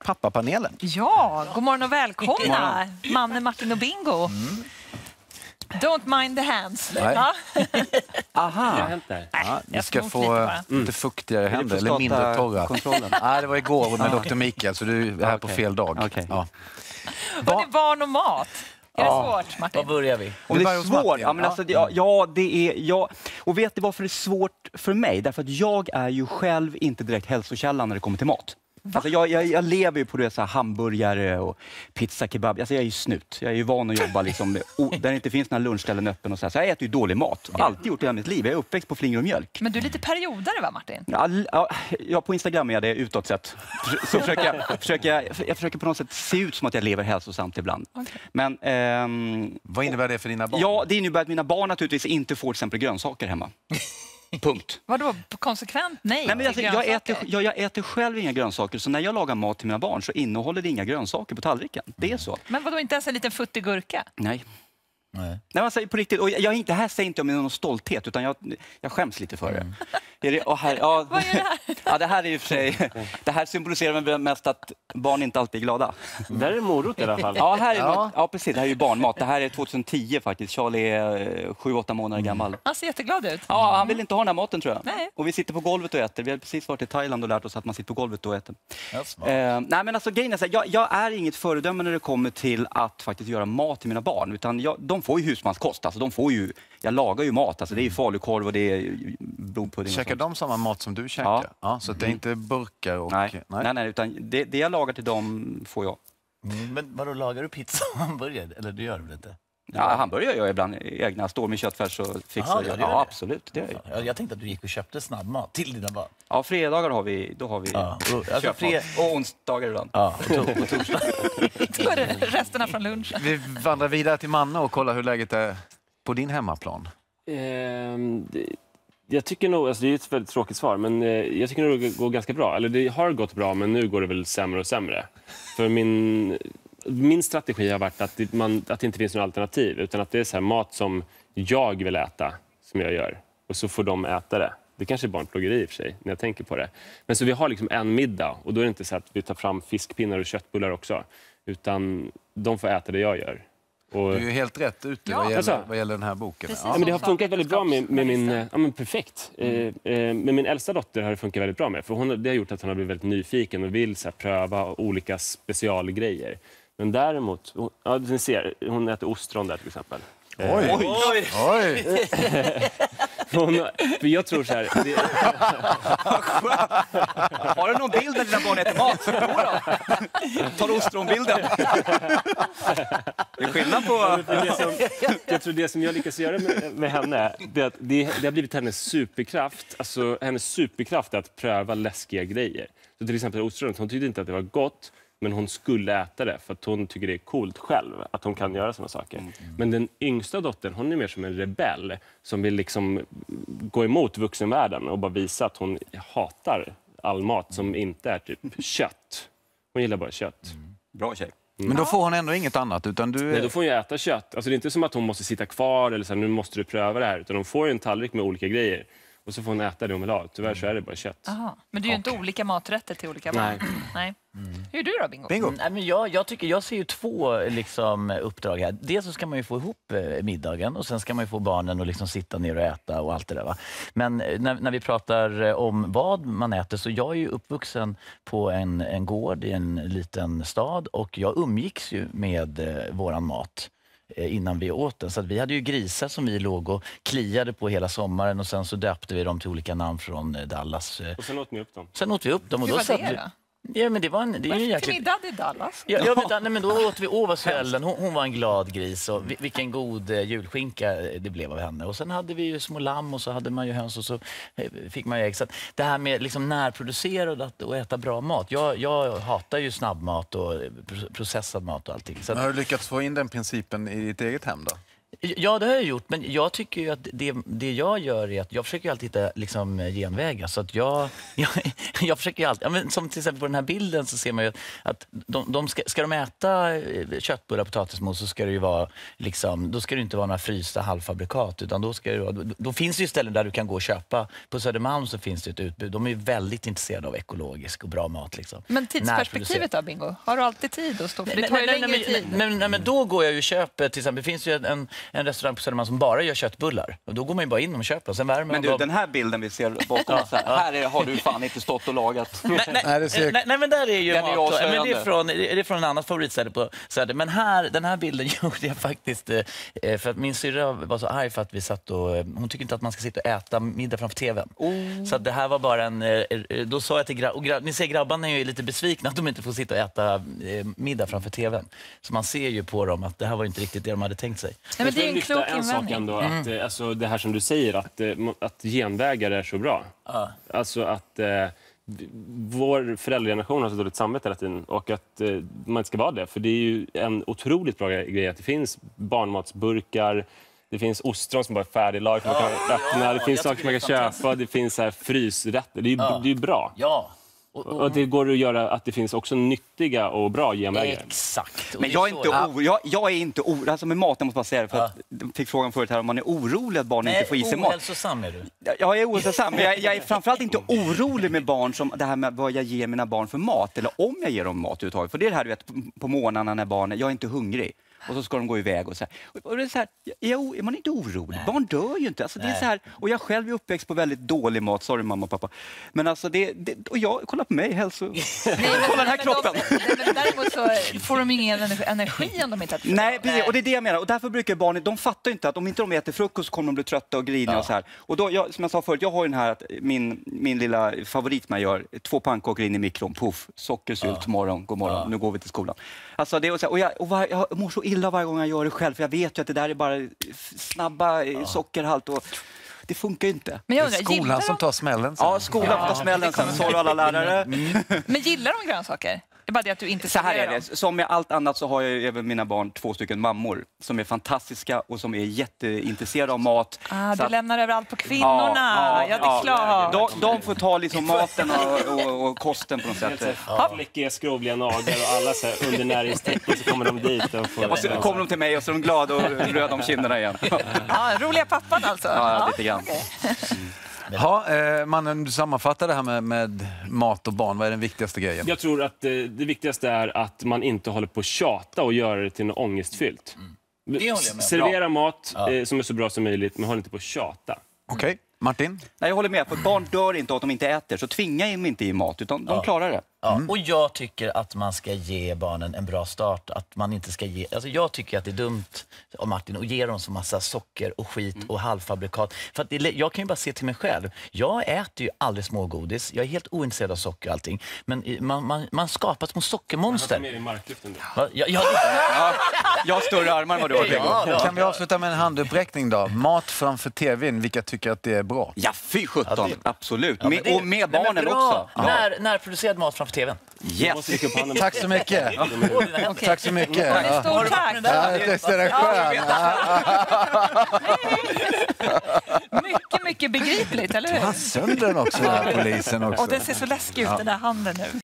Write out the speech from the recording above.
pappapanelen. Ja, god morgon och välkomna. Manne, Martin och Bingo. Don't mind the hands. Ja. Aha. Ja, ni jag ska snott få lite bara. lite fuktigare händer, eller mindre torra. Nej, det var igår med Dr. Mikael, så du är här på fel dag. Okay. Ja. Och det är barn och mat. Är det svårt, Martin? Var börjar vi? Om det är svårt? Ja, men alltså, det är... Ja. Och vet du varför det är svårt för mig? Därför att jag är ju själv inte direkt hälsokällan när det kommer till mat. Alltså jag lever ju på det, så här, hamburgare och pizza, kebab. Alltså jag är ju snut. Jag är ju van att jobba liksom, där det inte finns några lunchställen öppen. Och så jag äter ju dålig mat. Alltid gjort det i mitt liv. Jag är uppväxt på flingor och mjölk. Men du är lite periodare, va, Martin? Ja, på Instagram är jag det utåt sett. Så jag försöker på något sätt se ut som att jag lever hälsosamt ibland. Okay. Men, vad innebär det för dina barn? Ja, det innebär att mina barn naturligtvis inte får till exempel grönsaker hemma. Punkt. Vadå? Konsekvent? Nej men alltså, jag äter själv inga grönsaker, så när jag lagar mat till mina barn så innehåller det inga grönsaker på tallriken. Det är så. Men vadå, inte ens en liten futtig gurka? Nej. Nej, alltså, på riktigt, och det här säger inte jag med någon stolthet, utan jag skäms lite för det. Vad är det här? Ja, det här är ju för sig, det här symboliserar väl mest att barn inte alltid är glada. Där är morot i alla fall. Ja, här är ja, precis. Det här är ju barnmat. Det här är 2010 faktiskt. Charlie är 7-8 månader gammal. Han ser jätteglad ut. Ja, han vill inte ha den här maten, tror jag. Nej. Och vi sitter på golvet och äter. Vi har precis varit i Thailand och lärt oss att man sitter på golvet och äter. Nej, men alltså grejen är så här, jag är inget föredöme när det kommer till att faktiskt göra mat till mina barn, utan de får ju husmanskost. Alltså, jag lagar ju mat. Alltså, det är ju falukorv och det är blodpudding. Käkar de samma mat som du käkar? Ja, så det är inte burkar och... Nej, utan det jag lagar till dem får jag. Men vadå, lagar du pizza och hamburgare? Eller du gör väl inte? Ja, hamburgare gör jag ibland egna. Står med köttfärs och fixar det. Ja, absolut. Det gör jag. Jag tänkte att du gick och köpte snabbmat till dina barn. Ja, fredagar har vi köpmat. Och onsdagar ibland. Ja, och torsdag. Då är det resterna från lunchen. Vi vandrar vidare till Manne och kollar hur läget är på din hemmaplan. Jag tycker nog, alltså det är ett väldigt tråkigt svar, men jag tycker nog det går ganska bra. Eller det har gått bra, men nu går det väl sämre och sämre. För min strategi har varit att det inte finns några alternativ, utan att det är så här mat som jag vill äta, som jag gör. Och så får de äta det. Det kanske är barnplågeri i och för sig, när jag tänker på det. Men så vi har liksom en middag, och då är det inte så att vi tar fram fiskpinnar och köttbullar också. Utan de får äta det jag gör. Och du är ju helt rätt ute vad gäller den här boken. Ja, men det har funkat väldigt bra med min... Ja, men perfekt. Med min äldsta dotter har det funkat väldigt bra med. För det har gjort att hon har blivit väldigt nyfiken och vill så här, pröva olika specialgrejer. Men däremot... Ja, ni ser, hon äter ostron där till exempel. Oj! För jag tror så här... Har du någon bild när dina barn äter mat? Tar du ostronbilden? Det är skillnad på... Jag tror det som jag lyckas göra med henne, det har blivit hennes superkraft. Alltså hennes superkraft är att pröva läskiga grejer. Så till exempel ostronet, hon tyckte inte att det var gott, men hon skulle äta det för att hon tycker det är coolt själv att hon kan göra såna saker. Men den yngsta dottern, hon är mer som en rebell som vill liksom gå emot vuxenvärlden och bara visa att hon hatar all mat som inte är typ kött. Hon gillar bara kött. Bra tjej. Men då får hon ändå inget annat, utan du... Nej, då får hon ju äta kött. Alltså det är inte som att hon måste sitta kvar eller så här, nu måste du pröva det här, utan hon får ju en tallrik med olika grejer. Och så får hon äta det hon vill ha. Tyvärr så är det bara kött. Aha. Men det är ju inte olika maträtter till olika barn. Nej. Hur är du då, Bingo? Nej, men jag ser ju två liksom, uppdrag här. Dels så ska man ju få ihop middagen och sen ska man ju få barnen att liksom sitta ner och äta och allt det där. Va? Men när vi pratar om vad man äter, så jag är ju uppvuxen på en gård i en liten stad och jag umgicks ju med våran mat innan vi åt den. Så att vi hade ju grisar som vi låg och kliade på hela sommaren och sen så döpte vi dem till olika namn från Dallas. Och sen åt ni upp dem? Sen åt vi upp dem. Och hur då var det då? Ja, men det var en jäkligt... middag i Dallas. Men då åt vi Åvasfällen. Hon var en glad gris och vilken god julskinka det blev av henne. Och sen hade vi ju små lamm och så hade man ju höns och så fick man ju ägg. Så det här med liksom närproducerat och äta bra mat. Jag hatar ju snabbmat och processad mat och allting. Så men har du lyckats få in den principen i ditt eget hem då? Ja, det har jag gjort. Men jag tycker ju att det jag gör är att jag försöker alltid hitta liksom, genvägar. Så att jag försöker ju alltid... Ja, men som till exempel på den här bilden så ser man ju att ska de äta köttbullar och potatismos så ska det ju vara liksom, då ska det inte vara några frysta halvfabrikat, utan då finns det ju ställen där du kan gå och köpa. På Södermalm så finns det ett utbud. De är ju väldigt intresserade av ekologisk och bra mat. Liksom. Men tidsperspektivet då, Bingo? Har du alltid tid att stå? För det tar ju längre tid. Men då går jag ju och köper, till exempel, det finns ju en restaurang på Södermalm som bara gör köttbullar. Och då går man ju bara in och köper och sen värmer man. Men du, den här bilden vi ser bakom oss här har du fan inte stått och lagat. Nej, men där är ju den mat. Men det är från en annan favoritställe på Söder. Men den här bilden gjorde jag faktiskt för att min syrra var så arg för att vi satt och hon tycker inte att man ska sitta och äta middag framför tvn. Så att det här var bara då sa jag till ni ser grabbarna är ju lite besvikna att de inte får sitta och äta middag framför tvn. Så man ser ju på dem att det här var inte riktigt det de hade tänkt sig. Nej, men det är en klok en sak ändå, att, alltså, det här som du säger, att genvägar är så bra. Alltså att vår föräldrageneration har så dåligt samvete hela tiden och att man inte ska vara det. För det är ju en otroligt bra grej att det finns barnmatsburkar, det finns ostron som bara är färdiglag som man kan öppna, det finns saker som man kan köpa, det finns så här frysrätter. Det är ju bra. Ja. Och det går att göra att det finns också nyttiga och bra genvägar. Exakt. Men jag är inte orolig, alltså med maten måste man säga, för att jag fick frågan förut här om man är orolig att barn inte får i sig mat. Ohälsosam är du. Jag är ohälsosam, men jag är framförallt inte orolig med barn som det här med vad jag ger mina barn för mat, eller om jag ger dem mat överhuvudtaget. För det är det här du vet på morgnarna när barnen, jag är inte hungrig. Och så ska de gå iväg och så här. Och det är så här, är man inte orolig? Nej. Barn dör ju inte. Alltså, det är så här, och jag själv är uppväxt på väldigt dålig mat. Sorry mamma och pappa. Men alltså och jag kollar på mig, kolla den här kroppen. Men däremot så får de ingen energi om de inte äter. Nej, precis. Och det är det jag menar. Och därför brukar barnen, de fattar inte att om inte de äter frukost så kommer de bli trötta och griniga och så här. Och då, som jag sa förut, jag har ju den här att min lilla favorit man gör, 2 pannkakor in i mikron, puff, sockersylt, god morgon, nu går vi till skolan. Alltså det är så här, och jag mår så illa varje gång jag gör det själv, för jag vet ju att det där är bara snabba sockerhalt och det funkar ju inte. Men det är skolan som tar smällen sen. Ja, skolan tar smällen sen, sa du alla lärare. Men gillar de grönsaker? Det är bara det att du inte så här är det. Som med allt annat så har jag ju även mina barn 2 stycken mammor som är fantastiska och som är jätteintresserade av mat. Du lämnar över allt på kvinnorna. Ja, det är klart. De får ta liksom maten och kosten på något sätt. Fläckiga, skrovliga naglar och alla så här undernäringstecken, så kommer de dit. Och så kommer de till mig och så är de glada och röda om kinderna igen. Roliga pappan alltså. Ja, lite grann. Okay. Mannen, du sammanfattar det här med mat och barn. Vad är den viktigaste grejen? Jag tror att det viktigaste är att man inte håller på att tjata och göra det till något ångestfyllt. Servera mat som är så bra som möjligt, men håll inte på att tjata. Okej. Martin? Nej, jag håller med, för barn dör inte av att de inte äter, så tvinga dem inte i mat, utan de klarar det. Ja. Och jag tycker att man ska ge barnen en bra start. Att man inte ska ge, alltså jag tycker att det är dumt av Martin att ge dem så massa socker och skit och halvfabrikat. För att jag kan ju bara se till mig själv. Jag äter ju aldrig smågodis. Jag är helt ointresserad av socker och allting. Men man skapar små sockermonster. Mer i marklyften. Jag har större armar än vad du har. Kan vi avsluta med en handuppräckning då? Mat framför tvn, vilka tycker att det är bra? Ja, fy 17, absolut. Och med barnen också. Närproducerad mat framför tvn. Yes. Tack så mycket. Tack så mycket. Stort tack. Det är skön. Mycket begripligt, eller hur? Ta sönder den också, den här polisen också. Och den ser så läskig ut, den där handen nu.